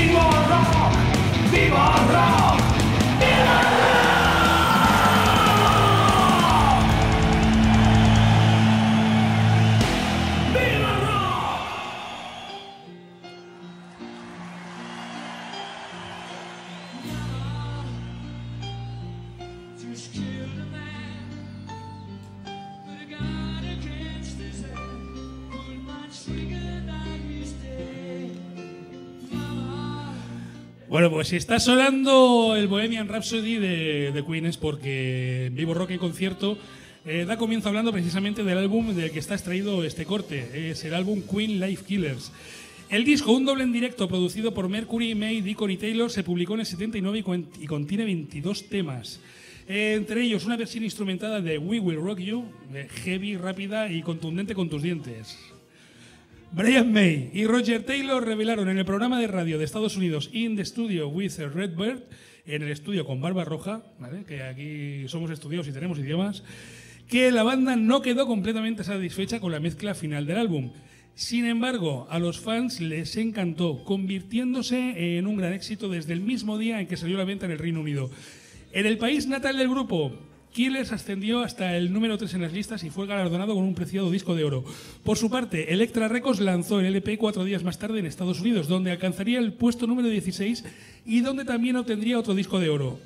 Bueno, pues si está sonando el Bohemian Rhapsody de Queen es porque Vivo Rock en concierto da comienzo hablando precisamente del álbum del que está extraído este corte. Es el álbum Queen Life Killers. El disco, un doble en directo producido por Mercury, May, Deacon y Taylor, se publicó en el 79 y contiene 22 temas. Entre ellos una versión instrumentada de We Will Rock You, heavy, rápida y contundente con tus dientes. Brian May y Roger Taylor revelaron en el programa de radio de Estados Unidos In the Studio with a Red Bird, en el estudio con barba roja, ¿vale? Que aquí somos estudiados y tenemos idiomas, que la banda no quedó completamente satisfecha con la mezcla final del álbum. Sin embargo, a los fans les encantó, convirtiéndose en un gran éxito desde el mismo día en que salió a la venta en el Reino Unido. En el país natal del grupo, Killers ascendió hasta el número 3 en las listas y fue galardonado con un preciado disco de oro. Por su parte, Elektra Records lanzó el LP 4 días más tarde en Estados Unidos, donde alcanzaría el puesto número 16 y donde también obtendría otro disco de oro.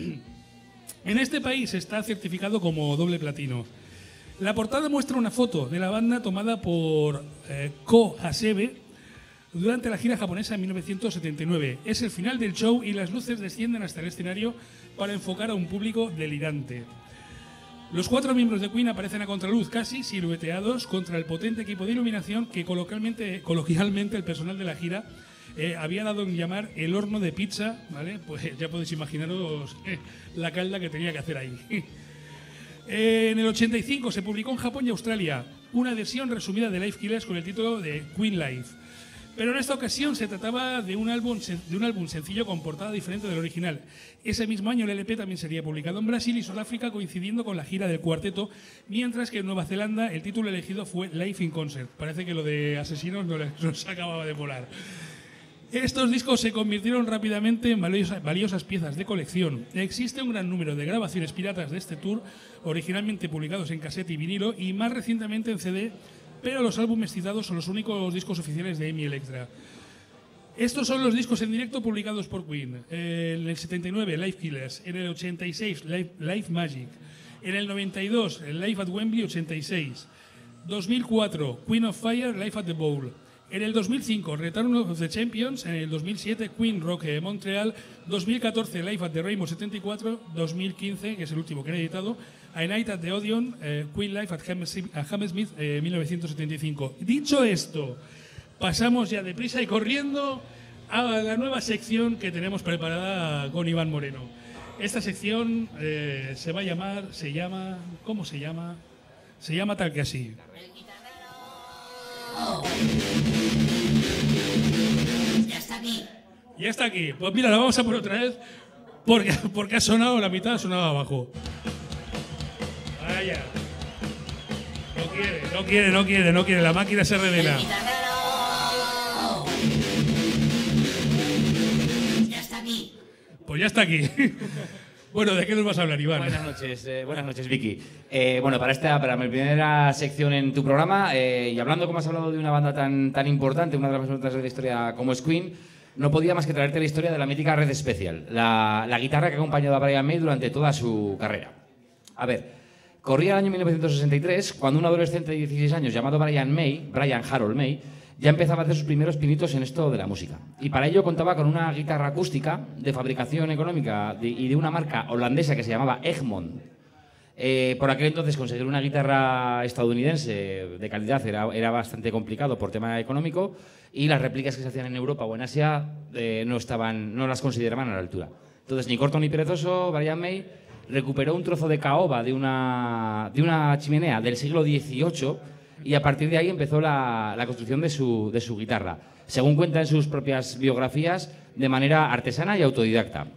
En este país está certificado como doble platino. La portada muestra una foto de la banda tomada por Ko Hasebe durante la gira japonesa en 1979. Es el final del show y las luces descienden hasta el escenario para enfocar a un público delirante. Los 4 miembros de Queen aparecen a contraluz, casi silueteados contra el potente equipo de iluminación que coloquialmente el personal de la gira había dado en llamar el horno de pizza, ¿vale? Pues ya podéis imaginaros la calda que tenía que hacer ahí. En el 85 se publicó en Japón y Australia una versión resumida de Life Killers con el título de Queen Life. Pero en esta ocasión se trataba de un álbum sencillo con portada diferente del original. Ese mismo año el LP también sería publicado en Brasil y Sudáfrica, coincidiendo con la gira del cuarteto, mientras que en Nueva Zelanda el título elegido fue Live in Concert. Parece que lo de Asesinos no les acababa de volar. Estos discos se convirtieron rápidamente en valiosas piezas de colección. Existe un gran número de grabaciones piratas de este tour, originalmente publicados en casete y vinilo y más recientemente en CD, pero los álbumes citados son los únicos discos oficiales de EMI Elektra. Estos son los discos en directo publicados por Queen. En el 79, Life Killers. En el 86, Life Magic. En el 92, Live at Wembley 86. 2004, Queen of Fire, Live at the Bowl. En el 2005, Return of the Champions. En el 2007, Queen Rock Montreal. 2014, Live at the Rainbow 74. 2015, que es el último que han editado, A Night at the Odeon, Queen Live at Hammersmith, 1975. Dicho esto, pasamos ya deprisa y corriendo a la nueva sección que tenemos preparada con Iván Moreno. Esta sección ¿cómo se llama? Se llama tal que así. Ya está aquí. Ya está aquí. Pues mira, la vamos a por otra vez porque ha sonado la mitad, ha sonado abajo. Vaya. No quiere. La máquina se revela. Ya está aquí. Pues ya está aquí. Bueno, ¿de qué nos vas a hablar, Iván? Buenas noches, Vicky. Bueno, para mi primera sección en tu programa, y hablando como has hablado de una banda tan importante, una de las más importantes de la historia como es Queen, no podía más que traerte la historia de la mítica Red Special, la guitarra que ha acompañado a Brian May durante toda su carrera. A ver, corría el año 1963, cuando un adolescente de 16 años llamado Brian Harold May, ya empezaba a hacer sus primeros pinitos en esto de la música. Y para ello contaba con una guitarra acústica de fabricación económica y de una marca holandesa que se llamaba Egmont. Por aquel entonces conseguir una guitarra estadounidense de calidad era bastante complicado por tema económico y las réplicas que se hacían en Europa o en Asia no las consideraban a la altura. Entonces, ni corto ni perezoso, Brian May recuperó un trozo de caoba de una chimenea del siglo XVIII y a partir de ahí empezó la construcción de su guitarra, según cuenta en sus propias biografías, de manera artesana y autodidacta.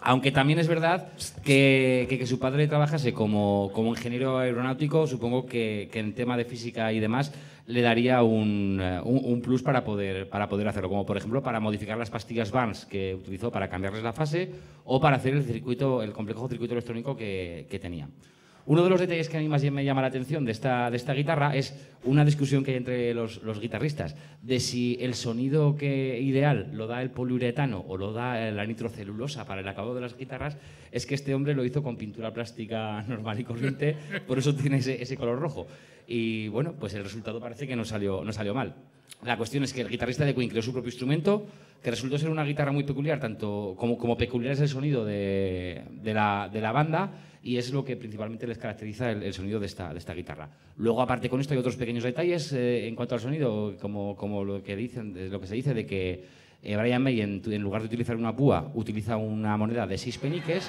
Aunque también es verdad que su padre trabajase como ingeniero aeronáutico, supongo que en tema de física y demás le daría un plus para poder hacerlo, como por ejemplo para modificar las pastillas Barnes que utilizó para cambiarles la fase o para hacer el complejo circuito electrónico que tenía. Uno de los detalles que a mí más me llama la atención de esta guitarra es una discusión que hay entre los guitarristas de si el sonido ideal lo da el poliuretano o lo da la nitrocelulosa para el acabado de las guitarras. Es que este hombre lo hizo con pintura plástica normal y corriente, por eso tiene ese color rojo. Y bueno, pues el resultado parece que no salió mal. La cuestión es que el guitarrista de Queen creó su propio instrumento, que resultó ser una guitarra muy peculiar, tanto como peculiar es el sonido de la banda, y es lo que principalmente les caracteriza el sonido de esta guitarra. Luego, aparte con esto, hay otros pequeños detalles en cuanto al sonido, como lo que se dice de que Brian May, en lugar de utilizar una púa, utiliza una moneda de 6 peniques.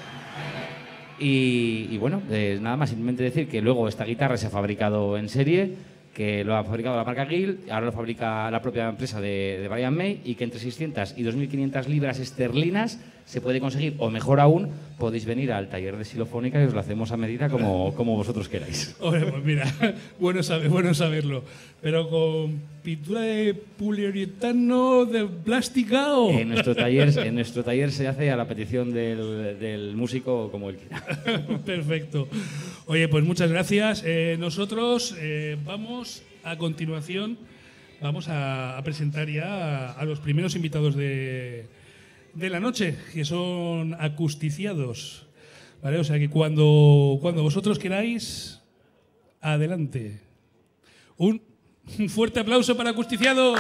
Y bueno, nada más, simplemente decir que luego esta guitarra se ha fabricado en serie, que lo ha fabricado la marca Guild, ahora lo fabrica la propia empresa de Brian May, y que entre 600 y 2.500 libras esterlinas se puede conseguir, o mejor aún, podéis venir al taller de Xilofónica y os lo hacemos a medida como vosotros queráis. Hombre, pues mira, bueno saberlo. Pero con pintura de poliuretano, de plástica o... En nuestro taller se hace a la petición del músico como él quiera. Perfecto. Oye, pues muchas gracias. Nosotros vamos a continuación, vamos a presentar ya a los primeros invitados de la noche, que son Acusticiados. ¿Vale? O sea que cuando vosotros queráis, adelante. Un fuerte aplauso para Acusticiados.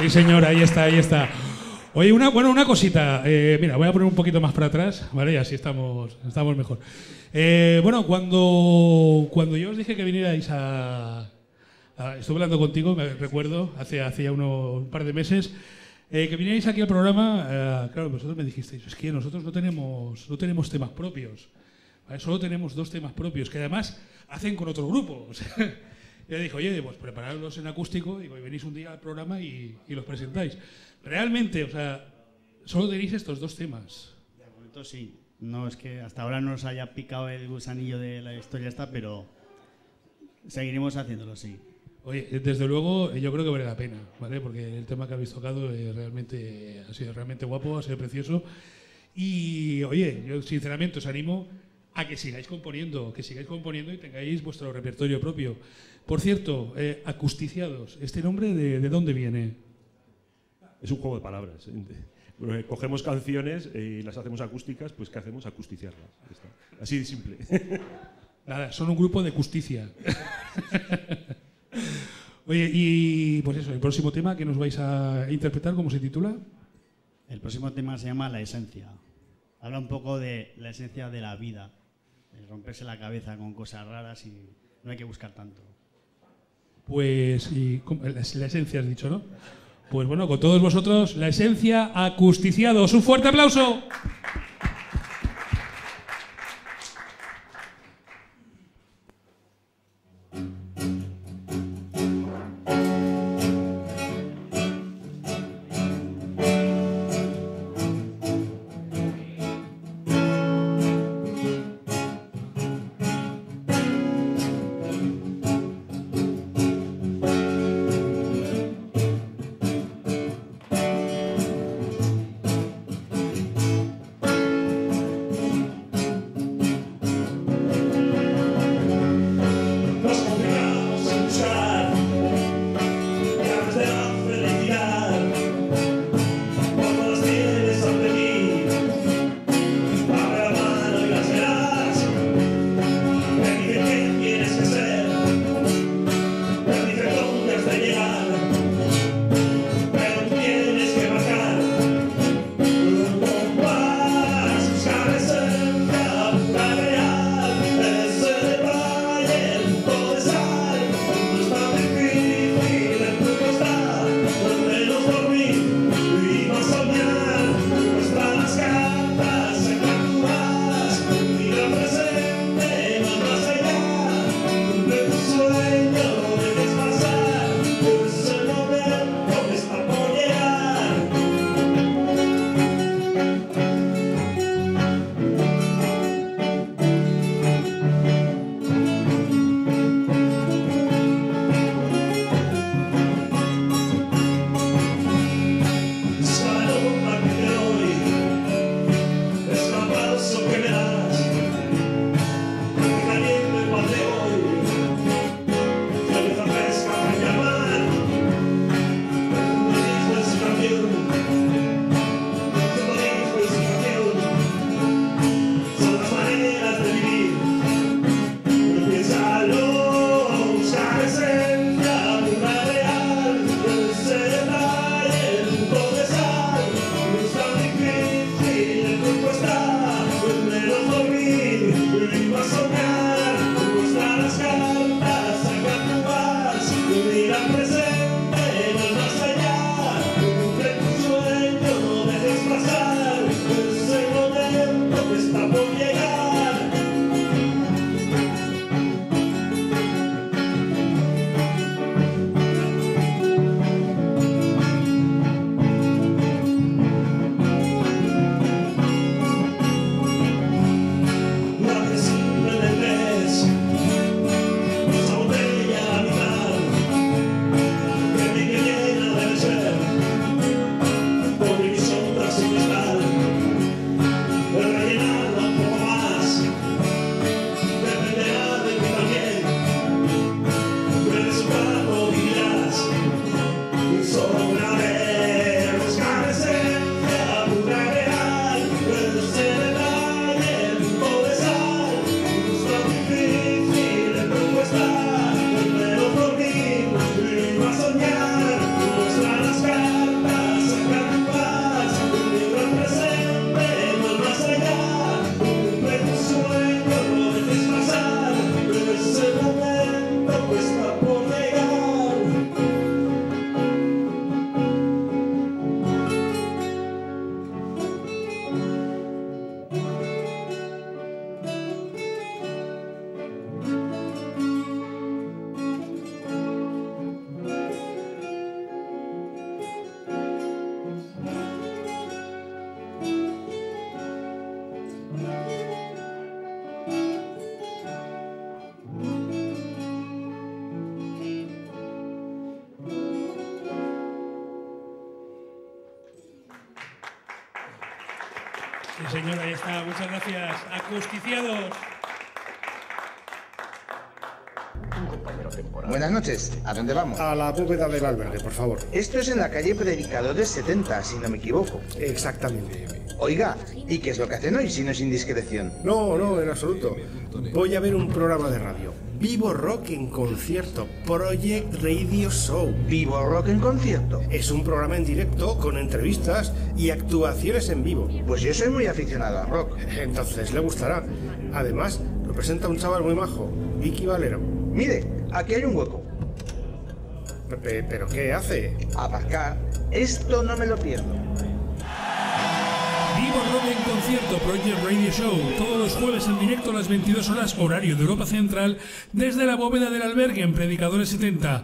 Sí, señor, ahí está, ahí está. Oye, una cosita. Mira, voy a poner un poquito más para atrás, ¿vale? Y así estamos mejor. Bueno, cuando yo os dije que vinierais estuve hablando contigo, me recuerdo, hace ya un par de meses, que vinierais aquí al programa, claro, vosotros me dijisteis, es que nosotros no tenemos temas propios, ¿vale? Solo tenemos 2 temas propios, que además hacen con otro grupo. O sea, yo dije, oye, pues preparadlos en acústico y venís un día al programa y los presentáis. Realmente, o sea, solo tenéis estos 2 temas. De momento sí. No es que hasta ahora no nos haya picado el gusanillo de la historia esta, pero seguiremos haciéndolo, sí. Oye, desde luego yo creo que vale la pena, ¿vale? Porque el tema que habéis tocado realmente ha sido realmente guapo, ha sido precioso. Y oye, yo sinceramente os animo a que sigáis componiendo y tengáis vuestro repertorio propio. Por cierto, Acusticiados, ¿este nombre de dónde viene? Es un juego de palabras. Cogemos canciones y las hacemos acústicas, pues ¿qué hacemos? Acusticiarlas. Ya está. Así de simple. Nada, son un grupo de justicia. Oye, y pues eso, el próximo tema que nos vais a interpretar, ¿cómo se titula? El próximo tema se llama La Esencia. Habla un poco de la esencia de la vida, de romperse la cabeza con cosas raras y no hay que buscar tanto. Pues, la esencia has dicho, ¿no? Pues bueno, con todos vosotros, La Esencia, Acusticiados. ¡Un fuerte aplauso! Sí, señor, ahí está. Muchas gracias. Acusticiados. Buenas noches, ¿a dónde vamos? A la bóveda del albergue, por favor. Esto es en la calle Predicadores 70, si no me equivoco. Exactamente. Oiga, ¿y qué es lo que hacen hoy si no es indiscreción? No, en absoluto. Voy a ver un programa de radio. Vivo Rock en concierto. Project Radio Show. ¿Vivo Rock en concierto? Es un programa en directo con entrevistas y actuaciones en vivo. Pues yo soy muy aficionado al rock. Entonces le gustará. Además, lo presenta un chaval muy majo, Vicky Valero. Mire, aquí hay un hueco. ¿Pero qué hace? Aparcar. Esto no me lo pierdo. Vivo Rock en concierto, Project Radio Show, todos los jueves en directo a las 22 horas, horario de Europa Central, desde la bóveda del albergue en Predicadores 70.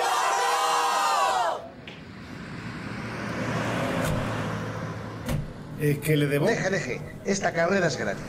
¿Qué le debo? Deje. Esta carrera es gratis.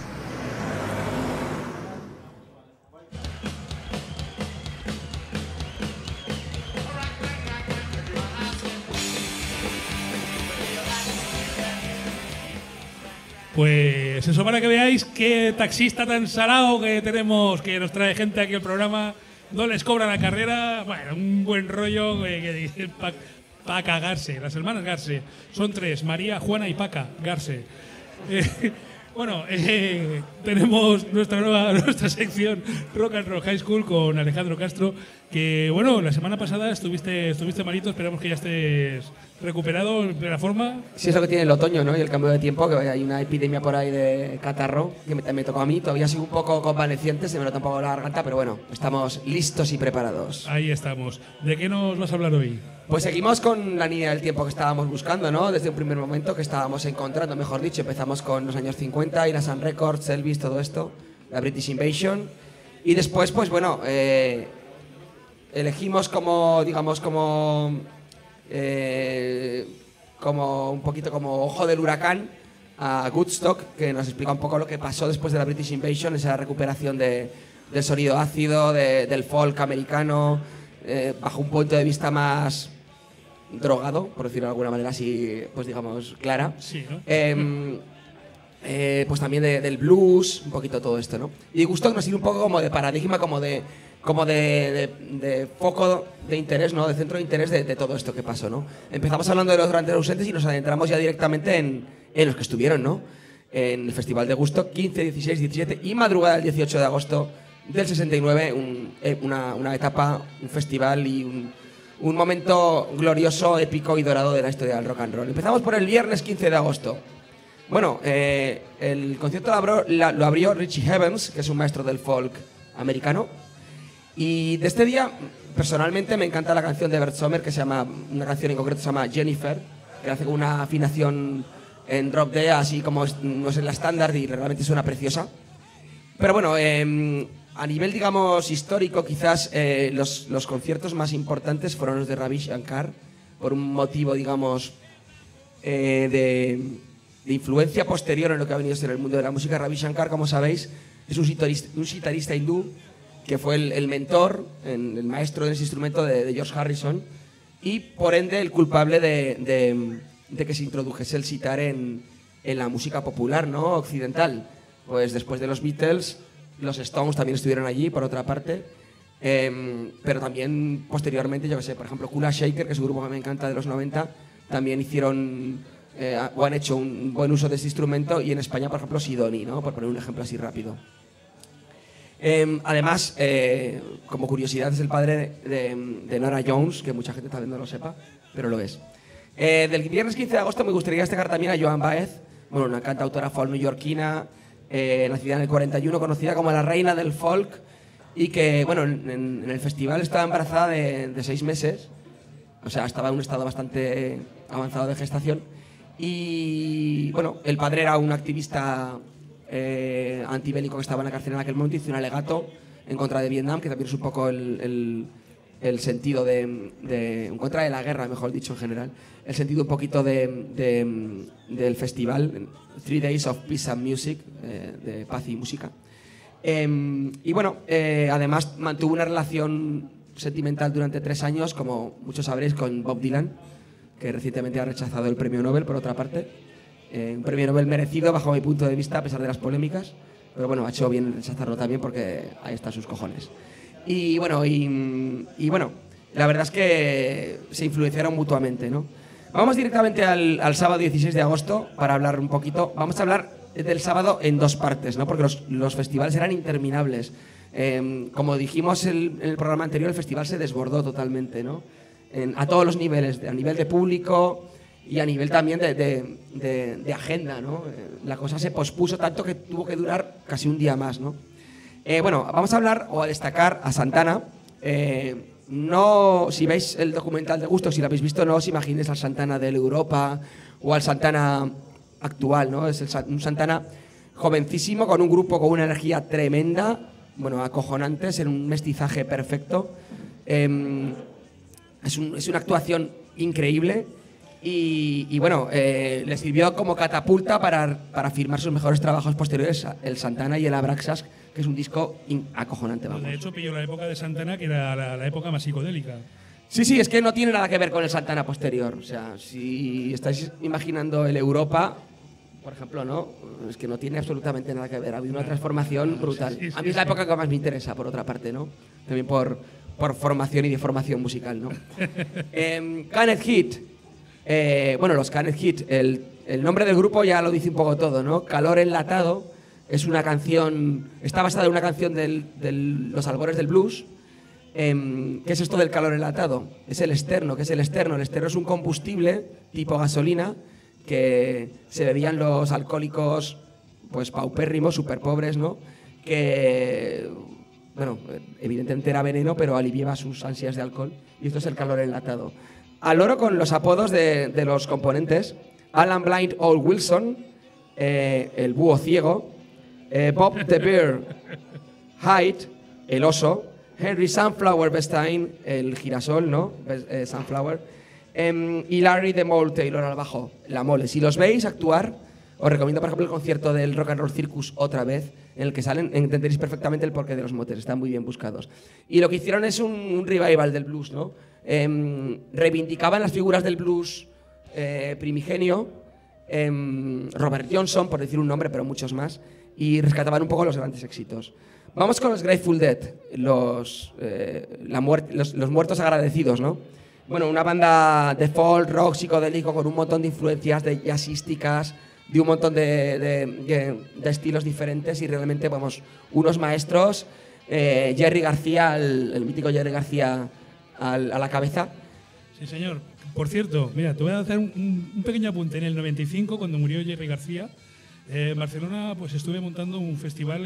Pues eso, para que veáis qué taxista tan salado que tenemos, que nos trae gente aquí al programa, no les cobra la carrera, bueno, un buen rollo que dice Paca Garce, las hermanas Garce, son tres, María, Juana y Paca Garce. Bueno, tenemos nuestra sección Rock and Roll High School con Alejandro Castro, que bueno, la semana pasada estuviste malito, esperamos que ya estés recuperado en plena forma. Sí, es lo que tiene el otoño, ¿no? Y el cambio de tiempo, que hay una epidemia por ahí de catarro, que me tocó a mí, todavía sigo un poco convaleciente, se me nota un poco la garganta, pero bueno, estamos listos y preparados. Ahí estamos. ¿De qué nos vas a hablar hoy? Pues seguimos con la línea del tiempo que estábamos buscando, ¿no? Desde un primer momento que estábamos encontrando, mejor dicho, empezamos con los años 50, y la Sun Records, Elvis, todo esto, la British Invasion, y después, pues bueno, elegimos como, digamos, como un poquito como ojo del huracán a Woodstock, que nos explica un poco lo que pasó después de la British Invasion, esa recuperación del sonido ácido, del folk americano, bajo un punto de vista más drogado, por decirlo de alguna manera así, pues digamos, clara. Sí, ¿no? Pues también del blues, un poquito todo esto, ¿no? Y Woodstock nos sirve un poco como de paradigma, como de foco de interés, ¿no? De centro de interés de todo esto que pasó, ¿no? Empezamos hablando de los grandes ausentes y nos adentramos ya directamente en los que estuvieron, ¿no? En el Festival de Woodstock, 15, 16, 17 y madrugada del 18 de agosto del 69, una etapa, un festival y un momento glorioso, épico y dorado de la historia del rock and roll. Empezamos por el viernes 15 de agosto. Bueno, el concierto lo abrió Richie Havens, que es un maestro del folk americano. Y de este día, personalmente, me encanta la canción de Bert Sommer, que se llama, una canción en concreto se llama Jennifer, que hace con una afinación en drop D, así como no es en la estándar, y realmente suena preciosa. Pero bueno, a nivel, digamos, histórico, quizás los conciertos más importantes fueron los de Ravi Shankar, por un motivo, digamos, de influencia posterior en lo que ha venido a ser el mundo de la música. Ravi Shankar, como sabéis, es un sitarista hindú que fue el mentor, el maestro de ese instrumento de George Harrison, y por ende el culpable de que se introdujese el sitar en la música popular, ¿no? Occidental. Pues después de los Beatles, los Stones también estuvieron allí, por otra parte, pero también posteriormente, yo que sé, por ejemplo, Kula Shaker, que es un grupo que me encanta de los 90, también hicieron o han hecho un buen uso de este instrumento, y en España, por ejemplo, Sidoni, ¿no? Por poner un ejemplo así rápido. Además, como curiosidad, es el padre de Norah Jones, que mucha gente tal vez no lo sepa, pero lo es. Del viernes 15 de agosto me gustaría destacar también a Joan Baez, bueno, una cantautora folk neoyorquina, nacida en el 41, conocida como la reina del folk, y que, bueno, en el festival estaba embarazada de 6 meses, o sea, estaba en un estado bastante avanzado de gestación, y, bueno, el padre era un activista antibélico que estaba en la cárcel en aquel momento, hizo un alegato en contra de Vietnam, que también es un poco el sentido en contra de la guerra, mejor dicho, en general, el sentido un poquito del festival, 3 Days of Peace and Music, de paz y música. Y bueno, además mantuvo una relación sentimental durante 3 años, como muchos sabréis, con Bob Dylan, que recientemente ha rechazado el premio Nobel, por otra parte. Un premio Nobel merecido bajo mi punto de vista, a pesar de las polémicas. Pero bueno, ha hecho bien en rechazarlo también porque ahí están sus cojones. Y bueno, la verdad es que se influenciaron mutuamente, ¿no? Vamos directamente al sábado 16 de agosto para hablar un poquito. Vamos a hablar del sábado en dos partes, ¿no? Porque los festivales eran interminables. Como dijimos en el programa anterior, el festival se desbordó totalmente, ¿no? A todos los niveles, a nivel de público y a nivel también de agenda, ¿no? La cosa se pospuso tanto que tuvo que durar casi un día más, ¿no? Bueno, vamos a hablar o a destacar a Santana. No, si veis el documental de Gusto, si lo habéis visto, no os imaginéis al Santana de Europa o al Santana actual, ¿no? Es un Santana jovencísimo, con un grupo con una energía tremenda, bueno, acojonantes, en un mestizaje perfecto. Es una actuación increíble y bueno, le sirvió como catapulta para firmar sus mejores trabajos posteriores, el Santana y el Abraxas, que es un disco acojonante, vamos. De hecho, pilló la época de Santana, que era la época más psicodélica. Sí, es que no tiene nada que ver con el Santana posterior. O sea, si estáis imaginando el Europa, por ejemplo, ¿no? Es que no tiene absolutamente nada que ver. Ha habido una transformación brutal. Sí, a mí es la época que más me interesa, por otra parte, ¿no? También por formación y de formación musical, ¿no? Canned Heat. Bueno, los Canned Heat, el nombre del grupo ya lo dice un poco todo, ¿no? Calor enlatado. Es una canción, está basada en una canción de los albores del blues. ¿Qué es esto del calor enlatado? Es el esterno. ¿Qué es el esterno? El esterno es un combustible tipo gasolina que se bebían los alcohólicos, pues paupérrimos, súper pobres, ¿no? Que, bueno, evidentemente era veneno, pero aliviaba sus ansias de alcohol. Y esto es el calor enlatado. Al loro con los apodos de los componentes: Alan Blind Old Wilson, el búho ciego, Bob the Bear Hyde, el oso, Henry Sunflower Bestein, el girasol, ¿no? Sunflower, y Larry the Mole Taylor al bajo, la mole. Si los veis actuar, os recomiendo, por ejemplo, el concierto del Rock and Roll Circus otra vez, en el que salen, entenderéis perfectamente el porqué de los motes, están muy bien buscados. Y lo que hicieron es un revival del blues, ¿no? Reivindicaban las figuras del blues primigenio, Robert Johnson, por decir un nombre, pero muchos más, y rescataban un poco los grandes éxitos. Vamos con los Grateful Dead, los muertos agradecidos, ¿no? Bueno, una banda de folk, rock, psicodélico, con un montón de influencias de jazzísticas, de un montón de estilos diferentes, y realmente, vamos, unos maestros. Jerry García, el mítico Jerry García a la cabeza. Sí, señor. Por cierto, mira, te voy a hacer un pequeño apunte. En el 95, cuando murió Jerry García, en Barcelona, pues estuve montando un festival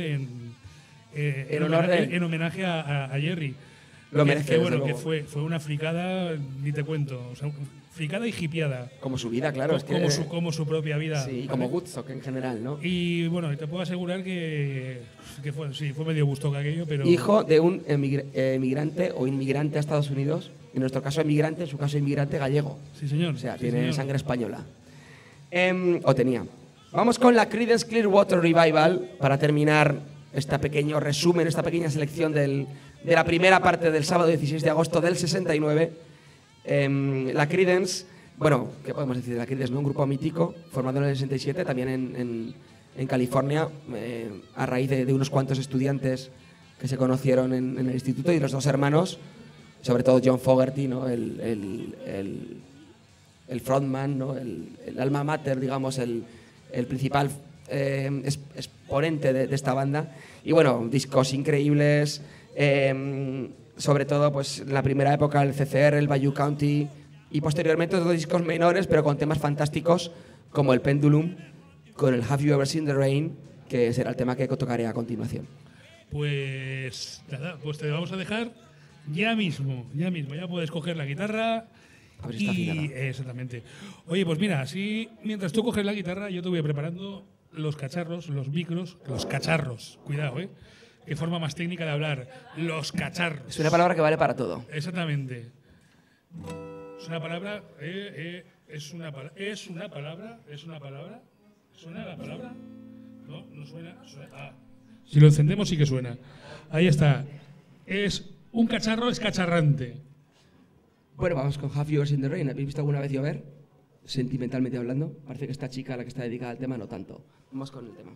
en homenaje a Jerry. Lo merece, bueno, que fue una fricada, ni te cuento. O sea, fricada y hipiada. Como su vida, claro. Como su propia vida. Sí, y como Woodstock en general, ¿no? Y bueno, te puedo asegurar que fue medio Woodstock aquello, pero... Hijo de un emigrante o inmigrante a Estados Unidos. En nuestro caso emigrante, en su caso inmigrante gallego. Sí, señor. O sea, sí, tiene señor. sangre española. O tenía. Vamos con la Creedence Clearwater Revival para terminar este pequeño resumen, esta pequeña selección de la primera parte del sábado 16 de agosto del 69. La Creedence, bueno, ¿qué podemos decir de la Creedence? ¿No? Un grupo mítico formado en el 67, también en California, a raíz de unos cuantos estudiantes que se conocieron en el instituto, y los dos hermanos, sobre todo John Fogerty, ¿no? el frontman, ¿no? el alma mater, digamos, el principal exponente de esta banda. Y bueno, discos increíbles, sobre todo pues la primera época, el CCR, el Bayou County, y posteriormente otros discos menores pero con temas fantásticos como el Pendulum, con el Have You Ever Seen the Rain, que será el tema que tocaré a continuación. Pues nada, pues te vamos a dejar ya mismo, ya puedes coger la guitarra. A ver si está afinada. Exactamente. Oye, pues mira, así mientras tú coges la guitarra, yo te voy preparando los cacharros, los micros, los cacharros, cuidado, qué forma más técnica de hablar, los cacharros. Es una palabra que vale para todo. Exactamente. Es una palabra, es una palabra. ¿Suena la palabra? No suena. Ah. Si lo encendemos sí que suena. Ahí está. Es un cacharro escacharrante. Bueno, vamos con Have You Ever Seen the Rain. ¿Habéis visto alguna vez llover? sentimentalmente hablando. Parece que esta chica, la que está dedicada al tema, no tanto. Vamos con el tema.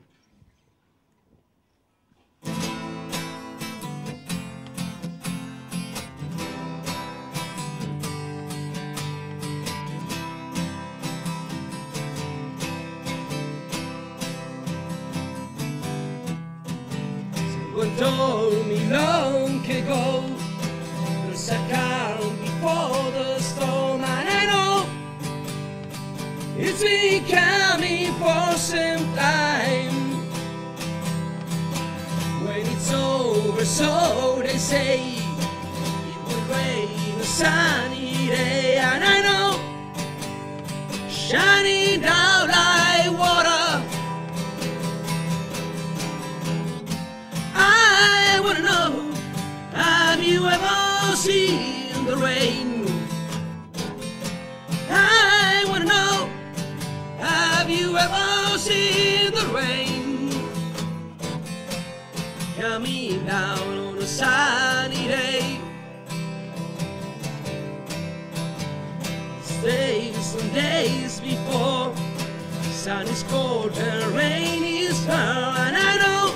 Someone told me long ago there's a calm before the storm, and I know it's been coming for some time. When it's over, so they say, it will rain a sunny day, and I know shining down like water. I wanna know, have you ever seen the rain? I wanna know, have you ever seen the rain? Coming down on a sunny day. Days and days before, sun is cold and rain is far, and I know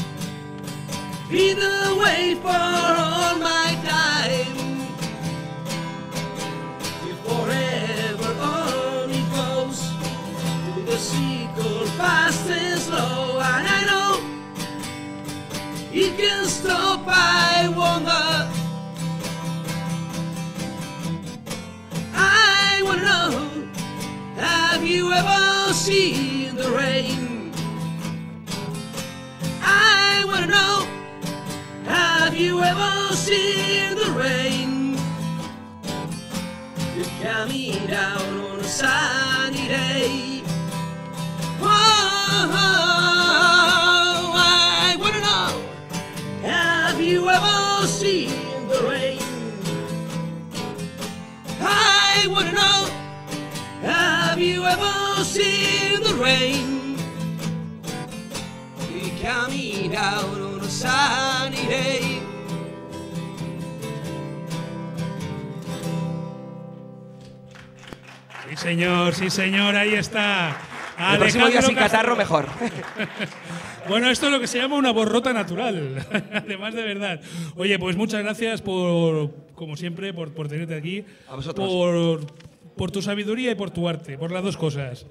be the way for all my time. Till forever on it goes, to the sequel fast and slow, and I know it can stop, I wonder. I wanna know, have you ever seen the rain? I wanna know, have you ever seen the rain? You're coming down on a sunny day. Oh, I wanna know, have you ever seen the rain? I wanna know, have you ever seen the rain? You're coming down on a sunny day. Sí señor, ahí está. El próximo día sin catarro, mejor. Bueno, esto es lo que se llama una borrota natural, además de verdad. Oye, pues muchas gracias como siempre, por tenerte aquí. A vosotros. Por tu sabiduría y por tu arte, por las dos cosas.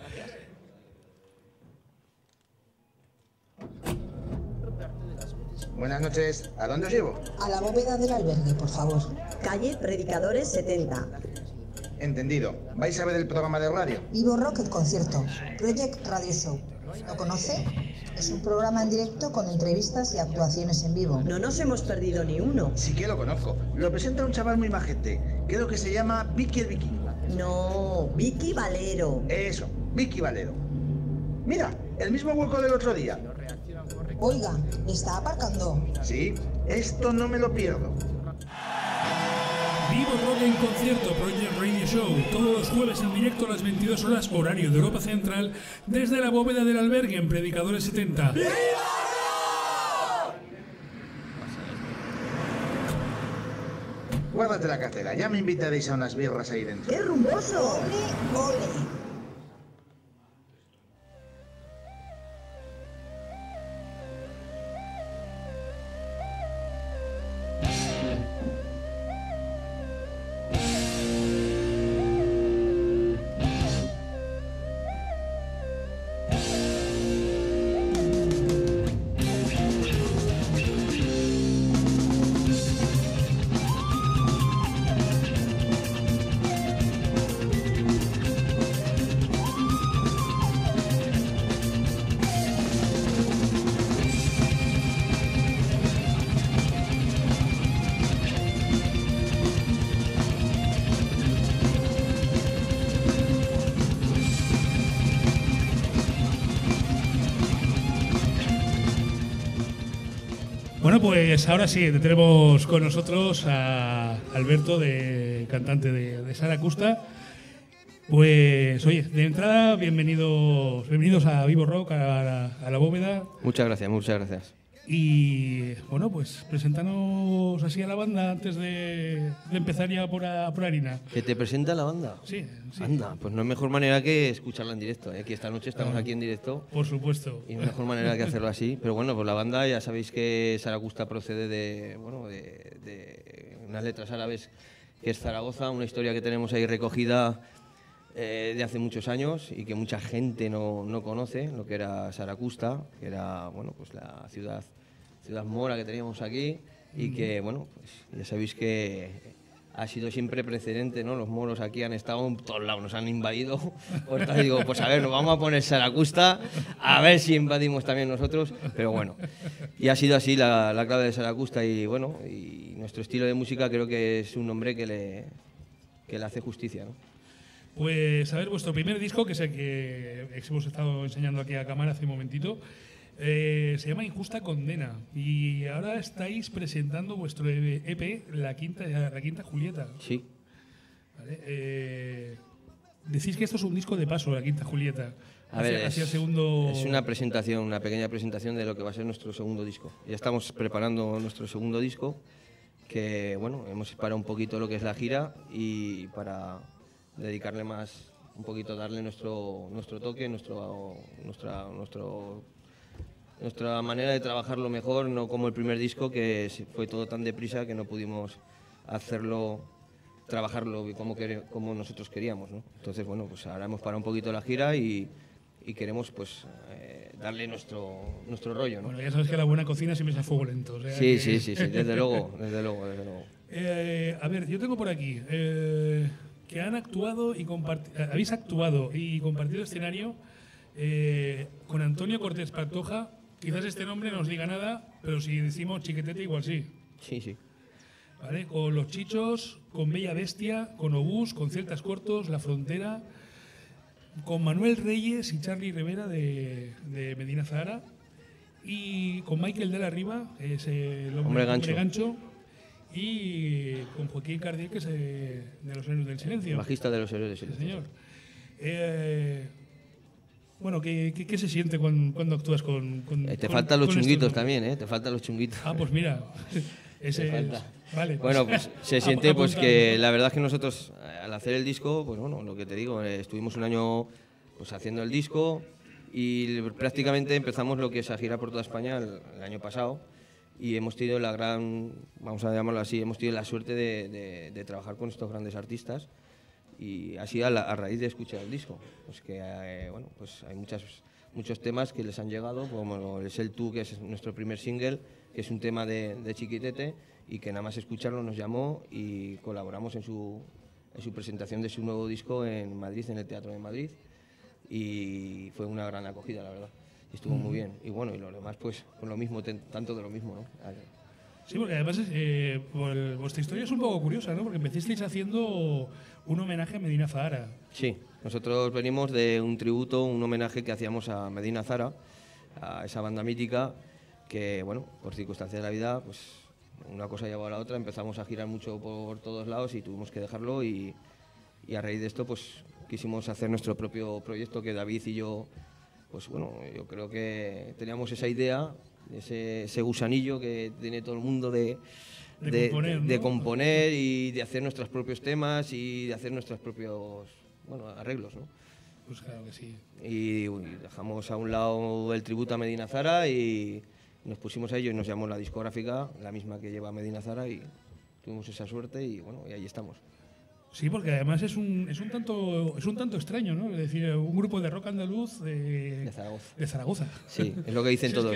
Buenas noches, ¿a dónde os llevo? A la bóveda del albergue, por favor. Calle Predicadores 70. Entendido. ¿Vais a ver el programa de radio? Vivo Rock el concierto. Project Radio Show. ¿Lo conoce? Es un programa en directo con entrevistas y actuaciones en vivo. No nos hemos perdido ni uno. Sí que lo conozco. Lo presenta un chaval muy majete. Creo que se llama Vicky el Vikingo. No, Vicky Valero. Eso, Vicky Valero. Mira, el mismo hueco del otro día. Oiga, ¿está aparcando? Sí, esto no me lo pierdo. Vivo Rock en concierto, Project Radio Show, todos los jueves en directo a las 22 horas, horario de Europa Central, desde la bóveda del albergue en Predicadores 70. Guárdate la cartera, ya me invitaréis a unas birras ahí dentro. ¡Qué rumboso! ¡Ole, ole! Bueno, pues ahora sí, tenemos con nosotros a Alberto, cantante de Sara Custa. Pues, oye, de entrada, bienvenidos a Vivo Rock, a la bóveda. Muchas gracias, muchas gracias. Y bueno, pues preséntanos así a la banda antes de empezar ya por harina. ¿Que te presenta la banda? Sí, sí. Anda, pues no hay mejor manera que escucharla en directo, ¿eh? Que esta noche estamos aquí en directo. Por supuesto. Y no hay mejor manera que hacerlo así. Pero bueno, pues la banda, ya sabéis que Saracusta procede de unas letras árabes, que es Zaragoza, una historia que tenemos ahí recogida de hace muchos años y que mucha gente no conoce, lo que era Saracusta, que era, bueno, pues la ciudad mora que teníamos aquí y que, bueno, pues ya sabéis que ha sido siempre precedente, ¿no? Los moros aquí han estado en todos lados, nos han invadido. Pues digo, pues a ver, nos vamos a poner Saracusta, a ver si invadimos también nosotros, pero bueno. Y ha sido así la clave de Saracusta y, bueno, y nuestro estilo de música creo que es un nombre que le hace justicia, ¿no? Pues a ver, vuestro primer disco, que es el que hemos estado enseñando aquí a cámara hace un momentito, se llama Injusta Condena. Y ahora estáis presentando vuestro EP, La Quinta Julieta. Sí. Vale, decís que esto es un disco de paso, La Quinta Julieta. A ver, es una presentación, una pequeña presentación de lo que va a ser nuestro segundo disco. Ya estamos preparando nuestro segundo disco, que bueno, hemos parado un poquito lo que es la gira y para dedicarle más, un poquito, darle nuestro toque, nuestra manera de trabajarlo mejor, no como el primer disco, que fue todo tan deprisa que no pudimos trabajarlo como nosotros queríamos, ¿no? Entonces, bueno, pues ahora hemos parado un poquito la gira y queremos pues darle nuestro rollo, ¿no? Bueno, ya sabes que la buena cocina siempre es a fuego lento. O sea sí, desde luego. A ver, yo tengo por aquí que habéis actuado y compartido escenario con Antonio Cortés Pantoja. Quizás este nombre no os diga nada, pero si decimos Chiquetete igual sí. Sí. ¿Vale? Con Los Chichos, con Bella Bestia, con Obús, con Celtas Cortos, La Frontera, con Manuel Reyes y Charly Rivera de Medina Zahara, y con Michael de la Riva, que es el hombre gancho, y con Joaquín Cardiel, que es de Los Héroes del Silencio. Bajista de Los Héroes del Silencio. Sí, señor. Bueno, ¿qué se siente cuando actúas con te faltan los chunguitos también, ¿eh? Te faltan los chunguitos. Ah, pues mira. Vale, bueno, pues se siente pues que la verdad es que nosotros al hacer el disco, pues bueno, lo que te digo, estuvimos un año pues haciendo el disco y prácticamente empezamos lo que es a girar por toda España el año pasado y hemos tenido vamos a llamarlo así, hemos tenido la suerte de trabajar con estos grandes artistas y así a raíz de escuchar el disco, pues que bueno, pues hay muchos temas que les han llegado, como es el Tú, que es nuestro primer single, que es un tema de Chiquitete y que nada más escucharlo nos llamó y colaboramos en su presentación de su nuevo disco en Madrid, en el Teatro de Madrid, y fue una gran acogida, la verdad. Estuvo muy bien. Y bueno, y lo demás pues con lo mismo, tanto de lo mismo, ¿no? Sí, porque además vuestra historia es un poco curiosa, ¿no? Porque empezasteis haciendo un homenaje a Medina Zahara. Sí, nosotros venimos de un tributo, un homenaje que hacíamos a Medina Zahara, a esa banda mítica que, bueno, por circunstancias de la vida, pues una cosa llevó a la otra, empezamos a girar mucho por todos lados y tuvimos que dejarlo y a raíz de esto pues quisimos hacer nuestro propio proyecto, que David y yo, pues bueno, yo creo que teníamos esa idea, ese gusanillo que tiene todo el mundo de componer y de hacer nuestros propios temas y de hacer nuestros propios arreglos, ¿no? Pues claro que sí. Y dejamos a un lado el tributo a Medina Zahara y nos pusimos a ello y nos llamó la discográfica, la misma que lleva Medina Zahara, y tuvimos esa suerte y bueno, y ahí estamos. Sí, porque además es un tanto extraño, ¿no? Es decir, un grupo de rock andaluz de Zaragoza. Sí, es lo que dicen todos.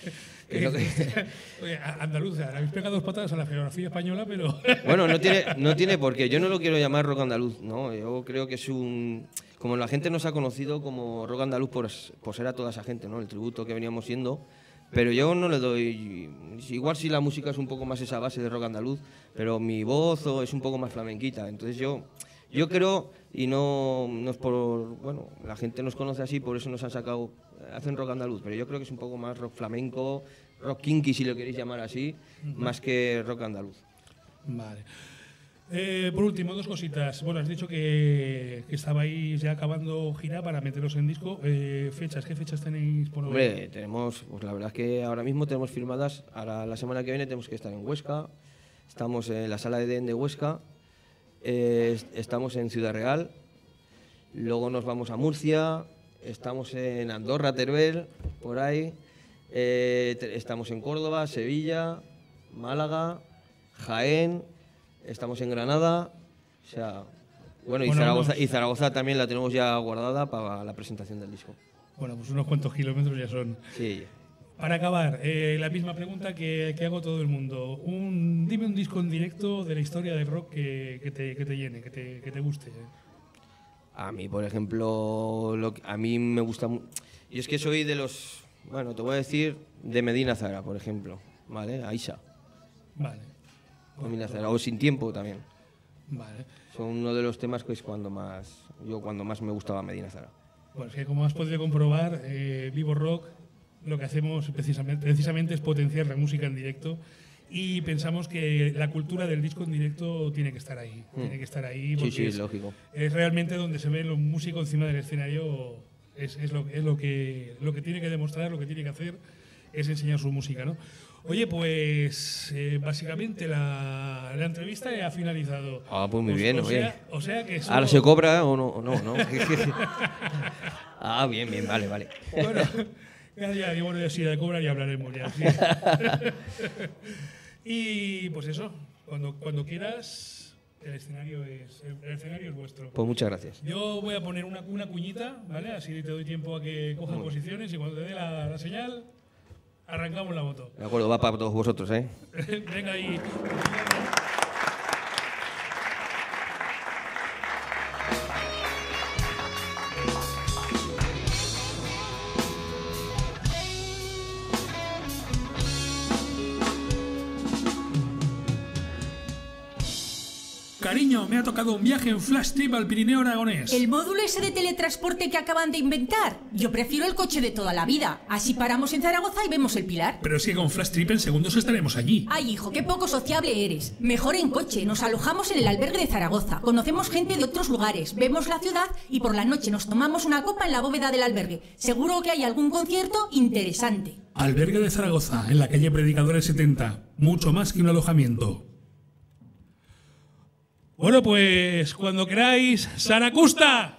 Oye, andaluz, habéis pegado 2 patadas a la geografía española, pero... Bueno, no tiene por qué. Yo no lo quiero llamar rock andaluz, ¿no? Yo creo que es como la gente nos ha conocido como rock andaluz por ser a toda esa gente, ¿no? El tributo que veníamos siendo. Pero yo no le doy... Igual si la música es un poco más esa base de rock andaluz, pero mi voz es un poco más flamenquita. Entonces yo creo, y no es por... Bueno, la gente nos conoce así, por eso nos han sacado... Hacen rock andaluz, pero yo creo que es un poco más rock flamenco, rock kinky, si lo queréis llamar así, más que rock andaluz. Vale. Por último, dos cositas. Bueno, has dicho que estabais ya acabando gira para meteros en disco. Fechas, ¿qué fechas tenéis por hoy? Hombre, tenemos, pues la verdad es que ahora mismo tenemos firmadas, ahora la semana que viene tenemos que estar en Huesca, estamos en la Sala Edén de Huesca, estamos en Ciudad Real, luego nos vamos a Murcia, estamos en Andorra, Teruel, por ahí, estamos en Córdoba, Sevilla, Málaga, Jaén, estamos en Granada, o sea, bueno, y Zaragoza también la tenemos ya guardada para la presentación del disco. Bueno, pues unos cuantos kilómetros ya son. Sí. Para acabar, la misma pregunta que hago a todo el mundo. Dime un disco en directo de la historia del rock que te llene, que te guste. A mí, por ejemplo, a mí me gusta... Y es que soy de los... Bueno, te voy a decir de Medina Zara, por ejemplo. ¿Vale? Aisha. Vale. Medina Zara. O Sin Tiempo también. Vale. Son uno de los temas que es cuando más me gustaba Medina Zara. Bueno, es que como has podido comprobar, Vivo Rock lo que hacemos precisamente es potenciar la música en directo y pensamos que la cultura del disco en directo tiene que estar ahí. Tiene que estar ahí porque sí, lógico. Es realmente donde se ve los músicos encima del escenario, es lo que tiene que demostrar, lo que tiene que hacer es enseñar su música, ¿no? Oye, pues básicamente la entrevista ya ha finalizado. Ah, pues muy bien, oye. O sea que ¿ahora se cobra o no? Ah, bien, vale. Bueno, ya si de cobra ya hablaremos ya. ¿Sí? Y pues eso, cuando quieras, el escenario es vuestro. Pues muchas gracias. Yo voy a poner una cuñita, ¿vale? Así te doy tiempo a que cojas posiciones y cuando te dé la señal, arrancamos la moto. De acuerdo, va para todos vosotros, ¿eh? Venga ahí. Cariño, me ha tocado un viaje en Flash Trip al Pirineo Aragonés. ¿El módulo ese de teletransporte que acaban de inventar? Yo prefiero el coche de toda la vida. Así paramos en Zaragoza y vemos el Pilar. Pero es que con Flash Trip en segundos estaremos allí. Ay, hijo, qué poco sociable eres. Mejor en coche. Nos alojamos en el albergue de Zaragoza. Conocemos gente de otros lugares. Vemos la ciudad y por la noche nos tomamos una copa en la bóveda del albergue. Seguro que hay algún concierto interesante. Albergue de Zaragoza, en la calle Predicadores 70. Mucho más que un alojamiento. Bueno, pues cuando queráis, ¡Sanacusta!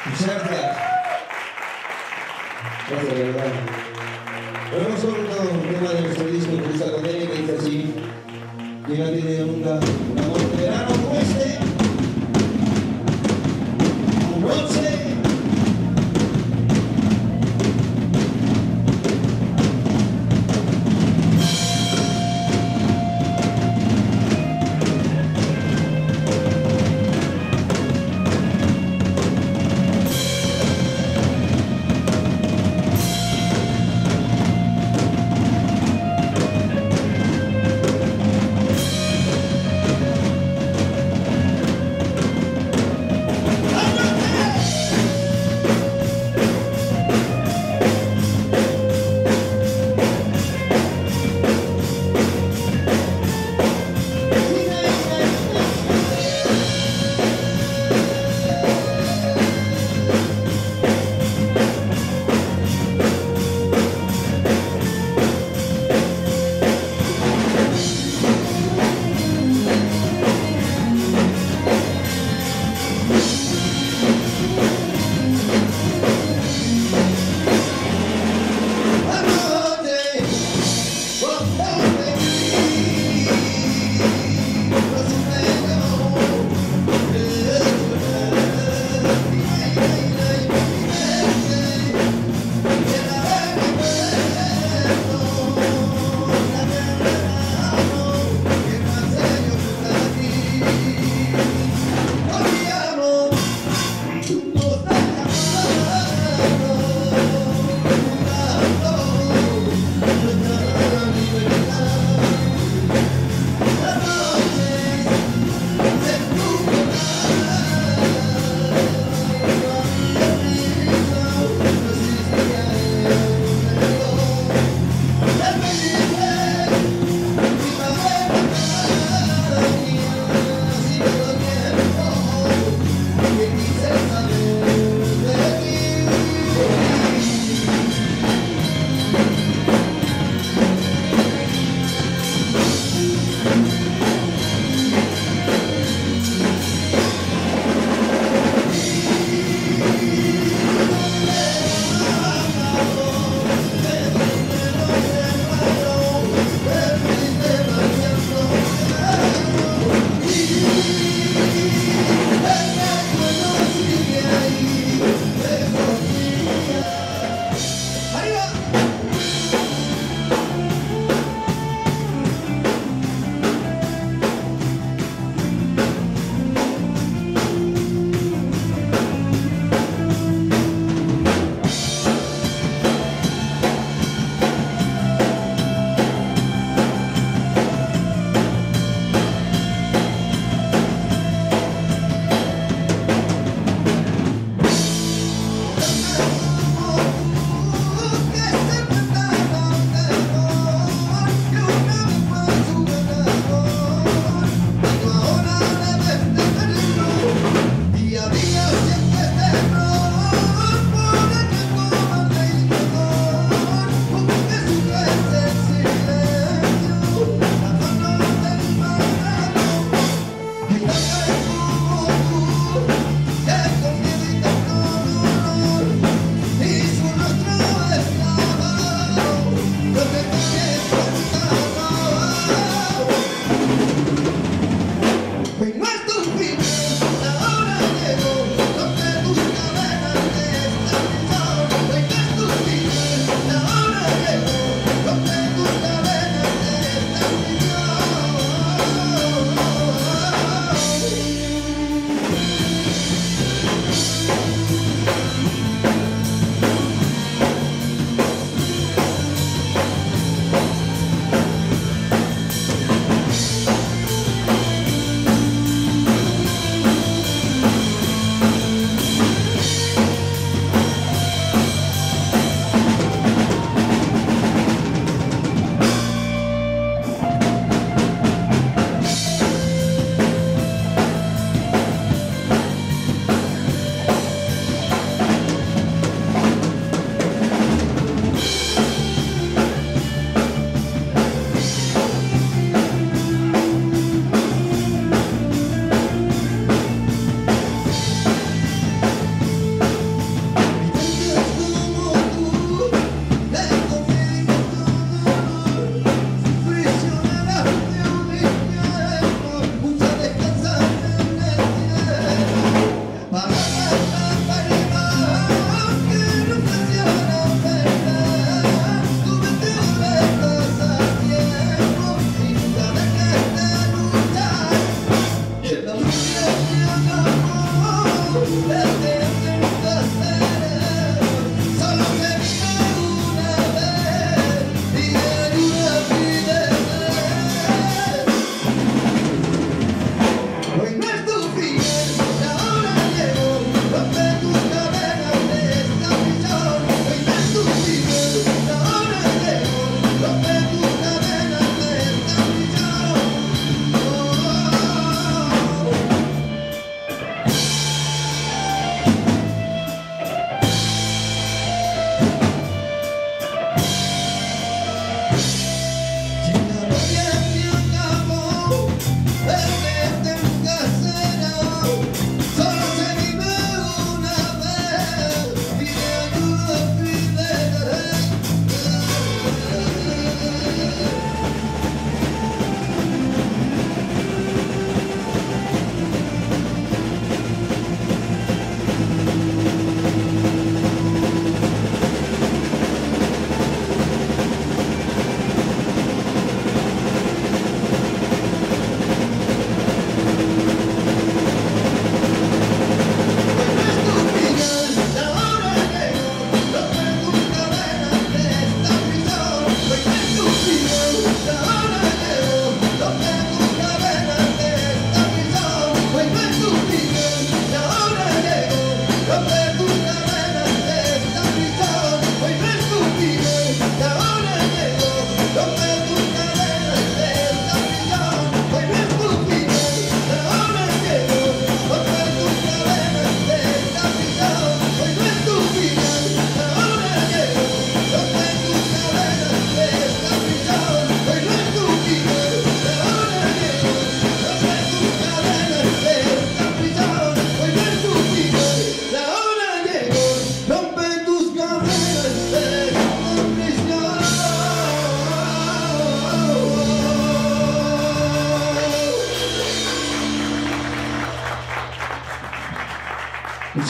Muchas gracias. Gracias, de verdad. Bueno, hemos preguntado un tema de nuestro disco que usa con él, que dice así: ¿quién ha tenido nunca un amor de verano como este? Anoche.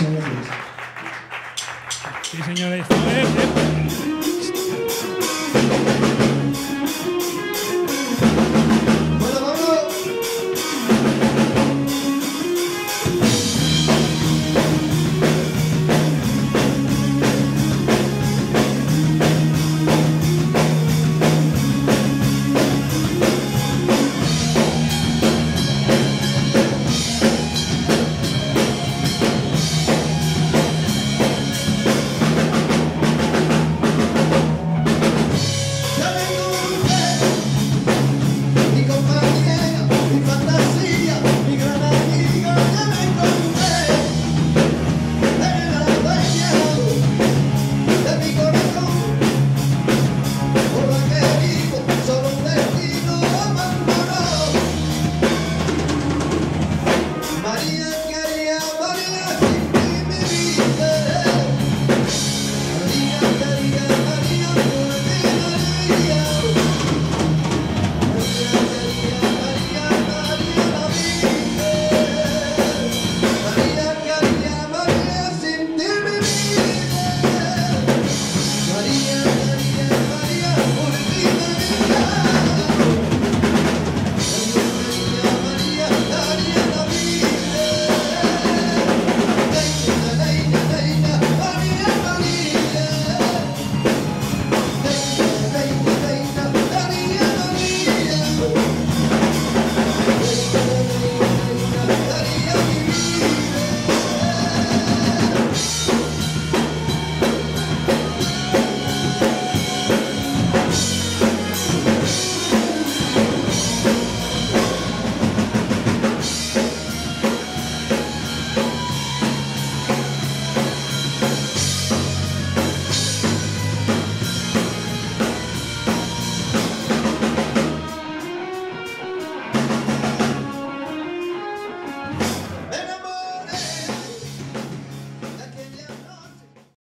Muchas gracias. Sí, señores.